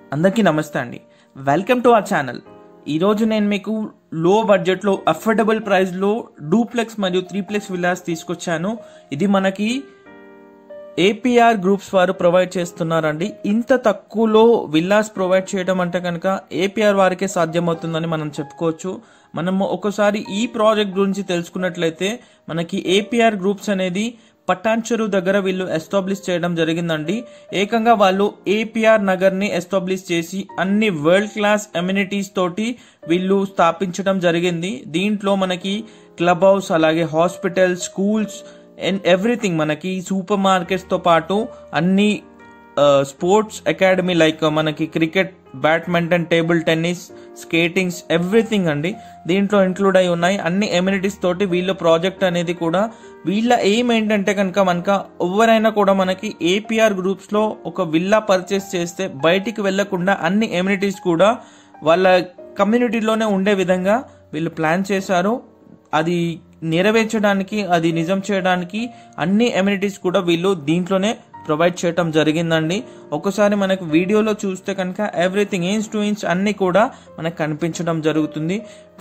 అందరికీ నమస్తే అండి. Welcome to our channel. ఈరోజు నేను మీకు లో బడ్జెట్లో అఫోర్డబుల్ ప్రైస్లో డూప్లెక్స్ మరియు త్రీప్లెక్స్ విల్లాస్ తీసుకొచ్చాను. ఇది మనకి ఏపీఆర్ గ్రూప్స్ వారు ప్రొవైడ్ చేస్తున్నారండి. ఇంత తక్కువలో విల్లాస్ ప్రొవైడ్ చేయడం అంటే కనుక ఏపీఆర్ వారికే సాధ్యమవుతుందని మనం చెప్పుకోవచ్చు. మనము ఒకసారి ఈ ప్రాజెక్ట్ గురించి తెలుసుకున్నట్లయితే మనకి ఏపీఆర్ గ్రూప్స్ అనేది పటాన్చెరు దగ్గర వీళ్ళు ఎస్టాబ్లిష్ చేయడం జరిగిందండి. ఏకంగా వాళ్ళు ఏపీఆర్ నగర్ ని ఎస్టాబ్లిష్ చేసి అన్ని వరల్డ్ క్లాస్ అమ్యూనిటీస్ తోటి వీళ్ళు స్థాపించడం జరిగింది. దీంట్లో మనకి క్లబ్ హౌస్, అలాగే హాస్పిటల్, స్కూల్స్ అండ్ ఎవ్రీథింగ్, మనకి సూపర్ మార్కెట్స్ తో పాటు అన్ని స్పోర్ట్స్ అకాడమీ లైక్ మనకి cricket, badminton, table tennis, skatings everything అండి దీంట్లో ఇంక్లూడ్ అయి ఉన్నాయి. అన్ని ఎమ్యూనిటీస్ తోటి వీళ్ళ ప్రాజెక్ట్ అనేది కూడా వీళ్ళ ఎయిమ్ ఏంటంటే కనుక ఎవరైనా కూడా మనకి ఏపీఆర్ గ్రూప్స్ లో ఒక విల్లా పర్చేస్ చేస్తే బయటికి వెళ్లకుండా అన్ని ఎమ్యూనిటీస్ కూడా వాళ్ళ కమ్యూనిటీలోనే ఉండే విధంగా వీళ్ళు ప్లాన్ చేశారు. అది నెరవేర్చడానికి, అది నిజం చేయడానికి అన్ని ఎమ్యూనిటీస్ కూడా వీళ్ళు దీంట్లోనే ప్రొవైడ్ చేయటం జరిగిందండి. ఒకసారి మనకు వీడియోలో చూస్తే కనుక ఎవ్రీథింగ్ ఇంచ్ టు ఇంచ్ అన్ని కూడా మనకు కనిపించడం జరుగుతుంది.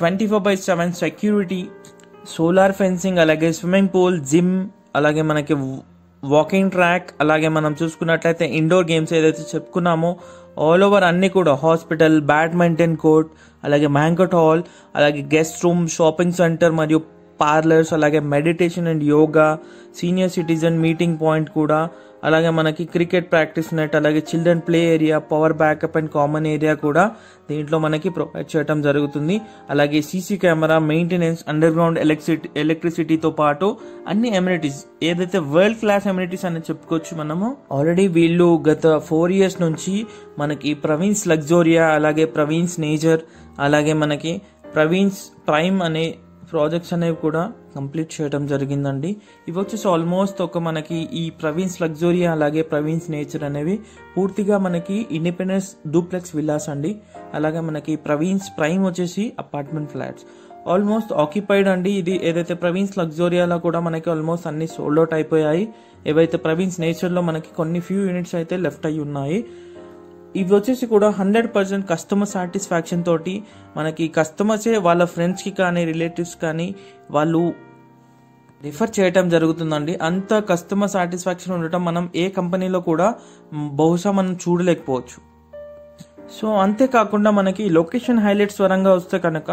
24/7 సెక్యూరిటీ, సోలార్ ఫెన్సింగ్, అలాగే స్విమ్మింగ్ పూల్, జిమ్, అలాగే మనకి వాకింగ్ ట్రాక్, అలాగే మనం చూసుకున్నట్లయితే ఇండోర్ గేమ్స్ ఏదైతే చెప్పుకున్నామో ఆల్ ఓవర్ అన్ని కూడా హాస్పిటల్, బ్యాడ్మింటన్ కోర్ట్, అలాగే బ్యాంక్వెట్ హాల్, అలాగే గెస్ట్ రూమ్, షాపింగ్ సెంటర్ మరియు పార్లర్స్, అలాగే meditation and yoga, senior citizen meeting point కూడా, అలాగే మనకి క్రికెట్ ప్రాక్టీస్ నెట్, అలాగే children play area, power backup and common area కూడా దీంట్లో మనకి ప్రొవైడ్ చేయడం జరుగుతుంది. అలాగే CC camera, maintenance, under ground ఎలక్ట్రిసిటీతో పాటు అన్ని ఎమ్యూనిటీస్ ఏదైతే వరల్డ్ క్లాస్ ఎమ్యూనిటీస్ అని చెప్పుకోవచ్చు మనము. ఆల్రెడీ వీళ్ళు గత 4 years నుంచి మనకి ప్రవీణ్స్ లగ్జోరియా, అలాగే ప్రవీణ్స్ నేచర్, అలాగే మనకి ప్రవీణ్స్ ప్రైమ్ అనే ప్రాజెక్ట్స్ అనేవి కూడా కంప్లీట్ చేయడం జరిగిందండి. ఇవి వచ్చేసి ఆల్మోస్ట్ మనకి ఈ ప్రవీణ్స్ లగ్జోరియా, అలాగే ప్రవీణ్స్ నేచర్ అనేవి పూర్తిగా మనకి ఇండిపెండెన్స్ డూప్లెక్స్ విల్లాస్ అండి. అలాగే మనకి ప్రవీణ్స్ ప్రైమ్ వచ్చేసి అపార్ట్మెంట్ ఫ్లాట్స్ ఆల్మోస్ట్ ఆక్యుపైడ్ అండి. ఇది ఏదైతే ప్రవీణ్స్ లగ్జోరియాలో కూడా మనకి ఆల్మోస్ట్ అన్ని సోల్డ్ అవుట్ అయిపోయాయి. ఏవైతే ప్రవీణ్స్ నేచర్ లో మనకి కొన్ని ఫ్యూ యూనిట్స్ అయితే లెఫ్ట్ అయి ఉన్నాయి. ఇవి వచ్చేసి కూడా 100% కస్టమర్ సాటిస్ఫాక్షన్ తోటి మనకి కస్టమర్సే వాళ్ళ ఫ్రెండ్స్ కి కానీ రిలేటివ్స్ కానీ వాళ్ళు రిఫర్ చేయటం జరుగుతుందండి. అంత కస్టమర్ సాటిస్ఫాక్షన్ ఉండటం మనం ఏ కంపెనీలో కూడా బహుశా మనం చూడలేకపోవచ్చు. సో అంతేకాకుండా మనకి లొకేషన్ హైలైట్స్ పరంగా వస్తే కనుక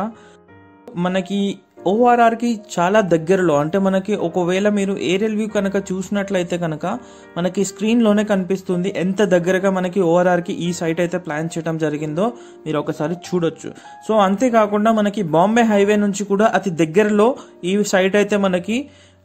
మనకి ఓఆర్ఆర్ కి చాలా దగ్గరలో, అంటే మనకి ఒకవేళ మీరు ఏరియల్ వ్యూ కనుక చూసినట్లయితే కనుక మనకి స్క్రీన్ లోనే కనిపిస్తుంది ఎంత దగ్గరగా మనకి ఓఆర్ఆర్ కి ఈ సైట్ అయితే ప్లాన్ చేయడం జరిగిందో మీరు ఒకసారి చూడొచ్చు. సో అంతేకాకుండా మనకి బాంబే హైవే నుంచి కూడా అతి దగ్గరలో ఈ సైట్ అయితే మనకి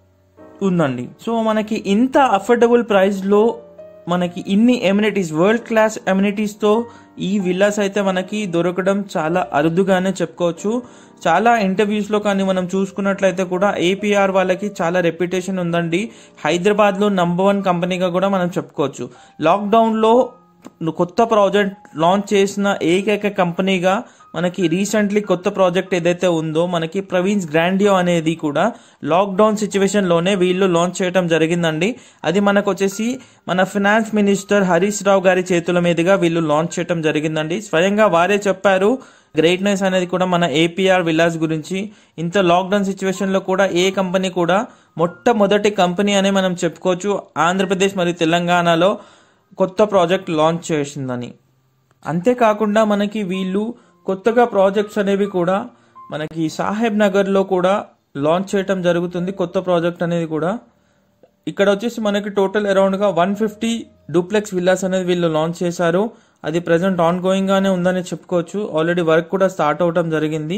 ఉందండి. సో మనకి ఇంత అఫోర్డబుల్ ప్రైస్ లో మనకి ఇన్ని ఎమ్యూనిటీస్, వరల్డ్ క్లాస్ ఎమ్యూనిటీస్ తో ఈ విల్లాస్ అయితే మనకి దొరకడం చాలా అరుదుగానే చెప్పుకోవచ్చు. చాలా ఇంటర్వ్యూస్ లో కానీ మనం చూసుకున్నట్లయితే కూడా ఏపీఆర్ వాళ్ళకి చాలా రెప్యుటేషన్ ఉందండి. హైదరాబాద్ లో నంబర్ 1 కంపెనీగా కూడా మనం చెప్పుకోవచ్చు. లాక్డౌన్ లో కొత్త ప్రాజెక్ట్ లాంచ్ చేసిన ఏకైక కంపెనీగా మనకి రీసెంట్లీ కొత్త ప్రాజెక్ట్ ఏదైతే ఉందో మనకి ప్రవీణ్స్ గ్రాండియో అనేది కూడా లాక్డౌన్ సిచ్యువేషన్ లోనే వీళ్ళు లాంచ్ చేయడం జరిగిందండి. అది మనకు వచ్చేసి మన ఫినాన్స్ మినిస్టర్ హరీష్ రావు గారి చేతుల మీదుగా వీళ్ళు లాంచ్ చేయడం జరిగిందండి. స్వయంగా వారే చెప్పారు గ్రేట్నెస్ అనేది కూడా మన ఏపీఆర్ విల్లాస్ గురించి. ఇంత లాక్డౌన్ సిచ్యువేషన్ లో కూడా ఏ కంపెనీ కూడా మొట్టమొదటి కంపెనీ అనే మనం చెప్పుకోవచ్చు ఆంధ్రప్రదేశ్ మరియు తెలంగాణలో కొత్త ప్రాజెక్ట్ లాంచ్ చేసిందని. అంతేకాకుండా మనకి వీళ్ళు కొత్తగా ప్రాజెక్ట్స్ అనేవి కూడా మనకి సాహెబ్ నగర్ లో కూడా లాంచ్ చేయటం జరుగుతుంది. కొత్త ప్రాజెక్ట్ అనేది కూడా ఇక్కడ వచ్చేసి మనకి టోటల్ అరౌండ్ గా 150 డూప్లెక్స్ విల్లాస్ అనేది వీళ్ళు లాంచ్ చేశారు. అది ప్రెసెంట్ ఆన్ గోయింగ్ గానే ఉందని చెప్పుకోవచ్చు. ఆల్రెడీ వర్క్ కూడా స్టార్ట్ అవటం జరిగింది.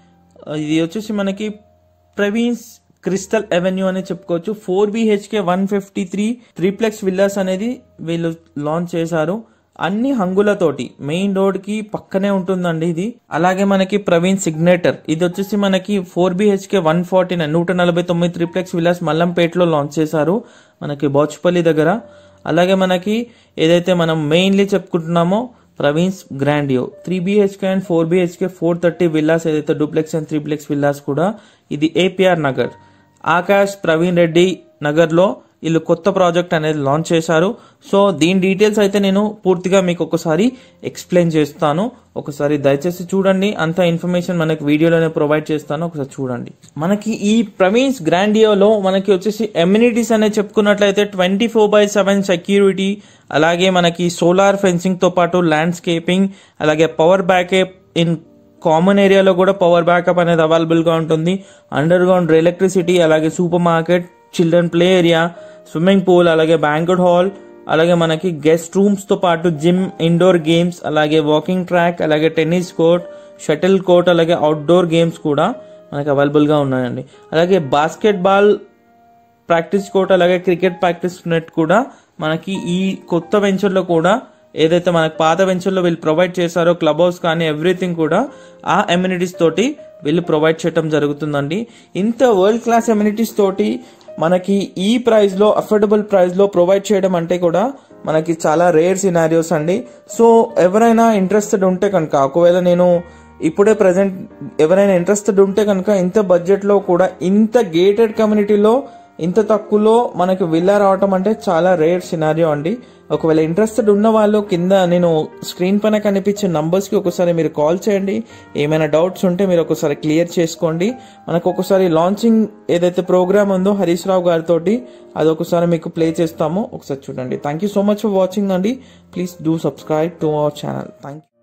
ఇది వచ్చేసి మనకి ప్రవీణ్స్ క్రిస్టల్ అవెన్యూ అని చెప్పుకోవచ్చు. 4 BHK 153 త్రీప్లెక్స్ విల్లాస్ అనేది వీళ్ళు లాంచ్ చేశారు. అన్ని హంగులతోటి మెయిన్ రోడ్ కి పక్కనే ఉంటుందండి ఇది. అలాగే మనకి ప్రవీణ్ సిగ్నేటర్, ఇది వచ్చేసి మనకి 4 BHK 149 149 త్రీప్లెక్స్ విల్లాస్ మల్లంపేటలో లాంచ్ చేశారు మనకి బాచుపల్లి దగ్గర. అలాగే మనకి ఏదైతే మనం మెయిన్లీ చెప్పుకుంటున్నామో Praveen's Grandio 3 BHK and 4 BHK 430 విల్లాస్ ఏదైతే డూప్లెక్స్ అండ్ త్రీప్లెక్స్ విల్లాస్ కూడా ఇది ఏపీఆర్ నగర్ ఆకాష్ ప్రవీణ్ రెడ్డి నగర్ లో వీళ్ళు కొత్త ప్రాజెక్ట్ అనేది లాంచ్ చేశారు. సో దీని డీటెయిల్స్ అయితే నేను పూర్తిగా మీకు ఒకసారి ఎక్స్ప్లెయిన్ చేస్తాను. ఒకసారి దయచేసి చూడండి. అంత ఇన్ఫర్మేషన్ మనకి వీడియోలోనే ప్రొవైడ్ చేస్తాను, ఒకసారి చూడండి. మనకి ఈ ప్రవీణ్స్ గ్రాండియోలో మనకి వచ్చేసి ఎమ్యూనిటీస్ అనేది చెప్పుకున్నట్లయితే 24/7 సెక్యూరిటీ, అలాగే మనకి సోలార్ ఫెన్సింగ్ తో పాటు ల్యాండ్స్కేపింగ్, అలాగే పవర్ బ్యాకప్ ఇన్ కామన్ ఏరియాలో కూడా పవర్ బ్యాకప్ అనేది అవైలబుల్ గా ఉంటుంది. అండర్ గ్రౌండ్ ఎలక్ట్రిసిటీ, అలాగే super market, children play area, swimming pool, అలాగే బ్యాంక్వెట్ హాల్, అలాగే మనకి గెస్ట్ రూమ్స్ తో పాటు జిమ్, ఇండోర్ గేమ్స్, అలాగే వాకింగ్ ట్రాక్, అలాగే టెన్నిస్ కోర్ట్, షటిల్ కోర్ట్, అలాగే అవుట్డోర్ గేమ్స్ కూడా మనకి అవైలబుల్ గా ఉన్నాయండి. అలాగే బాస్కెట్ బాల్ ప్రాక్టీస్ కోర్ట్, అలాగే క్రికెట్ ప్రాక్టీస్ నెట్ కూడా మనకి ఈ కొత్త వెంచర్ లో కూడా ఏదైతే మనకు పాత వెంచర్లో వీళ్ళు ప్రొవైడ్ చేశారో క్లబ్ హౌస్ కానీ ఎవ్రీథింగ్ కూడా ఆ ఎమ్యూనిటీస్ తోటి వీళ్ళు ప్రొవైడ్ చేయడం జరుగుతుందండి. ఇంత వరల్డ్ క్లాస్ ఎమ్యూనిటీస్ తోటి మనకి ఈ ప్రైస్ లో, అఫోర్డబుల్ ప్రైస్ లో ప్రొవైడ్ చేయడం అంటే కూడా మనకి చాలా రేర్ సినారియోస్ అండి. సో ఎవరైనా ఇంట్రెస్టెడ్ ఉంటే కనుక, ఒకవేళ నేను ఇప్పుడే ప్రజెంట్ ఎవరైనా ఇంట్రెస్టెడ్ ఉంటే కనుక ఇంత బడ్జెట్ లో కూడా ఇంత గేటెడ్ కమ్యూనిటీలో ఇంత తక్కువలో మనకి విల్లా రావటం అంటే చాలా రేర్ సినారియో అండి. ఒకవేళ ఇంట్రెస్టెడ్ ఉన్న వాళ్ళు కింద నేను స్క్రీన్ పైన కనిపించే నంబర్స్కి ఒకసారి మీరు కాల్ చేయండి. ఏమైనా డౌట్స్ ఉంటే మీరు ఒకసారి క్లియర్ చేసుకోండి. మనకు ఒకసారి లాంచింగ్ ఏదైతే ప్రోగ్రామ్ ఉందో హరీష్ రావు గారితో అది ఒకసారి మీకు ప్లే చేస్తాము, ఒకసారి చూడండి. Thank you so much for watching అండి. Please do subscribe to our channel. Thank you.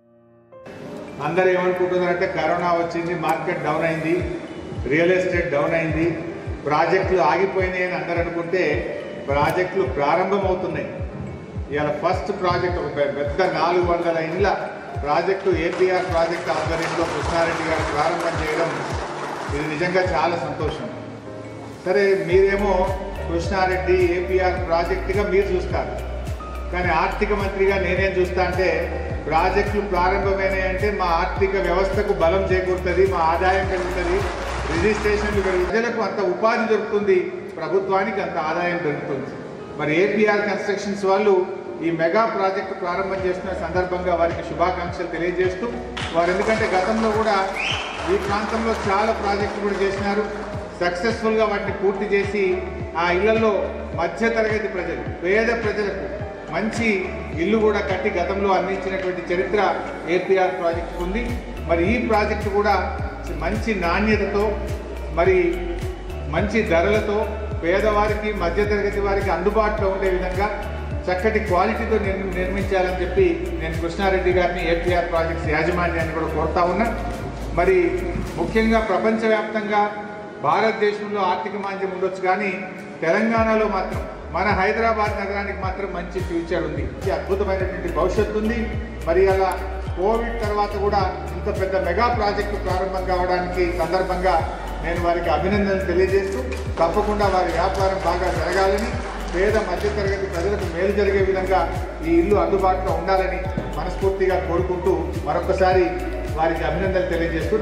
అందరు ఏమనుకుంటున్నారంటే కరోనా వచ్చింది, మార్కెట్ డౌన్ అయింది, రియల్ ఎస్టేట్ డౌన్ అయింది, ప్రాజెక్టులు ఆగిపోయినాయి అని అందరు అనుకుంటే ప్రాజెక్టులు ప్రారంభమవుతున్నాయి. ఇవాళ ఫస్ట్ ప్రాజెక్ట్ ఒక పెద్ద 400 ఇండ్ల ప్రాజెక్టు ఏపీఆర్ ప్రాజెక్టు ఆధ్వర్యంలో కృష్ణారెడ్డి గారు ప్రారంభం చేయడం ఇది నిజంగా చాలా సంతోషం. సరే, మీరేమో కృష్ణారెడ్డి ఏపీఆర్ ప్రాజెక్టుగా మీరు చూస్తారు, కానీ ఆర్థిక మంత్రిగా నేనేం చూస్తా అంటే ప్రాజెక్టులు ప్రారంభమైనాయంటే మా ఆర్థిక వ్యవస్థకు బలం చేకూరుతుంది, మా ఆదాయం పెరుగుతుంది, రిజిస్ట్రేషన్లు పెరుగుతుంది, ప్రజలకు అంత ఉపాధి దొరుకుతుంది, ప్రభుత్వానికి అంత ఆదాయం దొరుకుతుంది. మరి ఏపీఆర్ కన్స్ట్రక్షన్స్ వాళ్ళు ఈ మెగా ప్రాజెక్టు ప్రారంభం చేస్తున్న సందర్భంగా వారికి శుభాకాంక్షలు తెలియజేస్తూ, వారు ఎందుకంటే గతంలో కూడా ఈ ప్రాంతంలో చాలా ప్రాజెక్టులు కూడా చేసినారు, సక్సెస్ఫుల్గా వాటిని పూర్తి చేసి ఆ ఇళ్లలో మధ్యతరగతి ప్రజలు, పేద ప్రజలకు మంచి ఇల్లు కూడా కట్టి గతంలో అందించినటువంటి చరిత్ర ఏపీఆర్ ప్రాజెక్టు ఉంది. మరి ఈ ప్రాజెక్టు కూడా మంచి నాణ్యతతో, మరి మంచి ధరలతో పేదవారికి, మధ్యతరగతి వారికి అందుబాటులో ఉండే విధంగా చక్కటి క్వాలిటీతో నిర్మించాలని చెప్పి నేను కృష్ణారెడ్డి గారిని, ఏపీఆర్ ప్రాజెక్ట్స్ యాజమాన్యాన్ని కూడా కోరుతా ఉన్నా. మరి ముఖ్యంగా ప్రపంచవ్యాప్తంగా భారతదేశంలో ఆర్థిక మాంద్యం ఉండొచ్చు, కానీ తెలంగాణలో మాత్రం మన హైదరాబాద్ నగరానికి మాత్రం మంచి ఫ్యూచర్ ఉంది, అద్భుతమైనటువంటి భవిష్యత్తు ఉంది. మరి అలా కోవిడ్ తర్వాత కూడా ఇంత పెద్ద మెగా ప్రాజెక్టు ప్రారంభం కావడానికి సందర్భంగా నేను వారికి అభినందనలు తెలియజేస్తూ, తప్పకుండా వారి వ్యాపారం బాగా జరగాలని, పేద మధ్యతరగతి ప్రజలకు మేలు జరిగే విధంగా ఈ ఇల్లు అందుబాటులో ఉండాలని మనస్ఫూర్తిగా కోరుకుంటూ మరొకసారి వారికి అభినందనలు తెలియజేస్తూ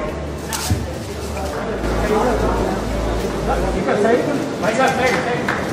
నమస్కారం.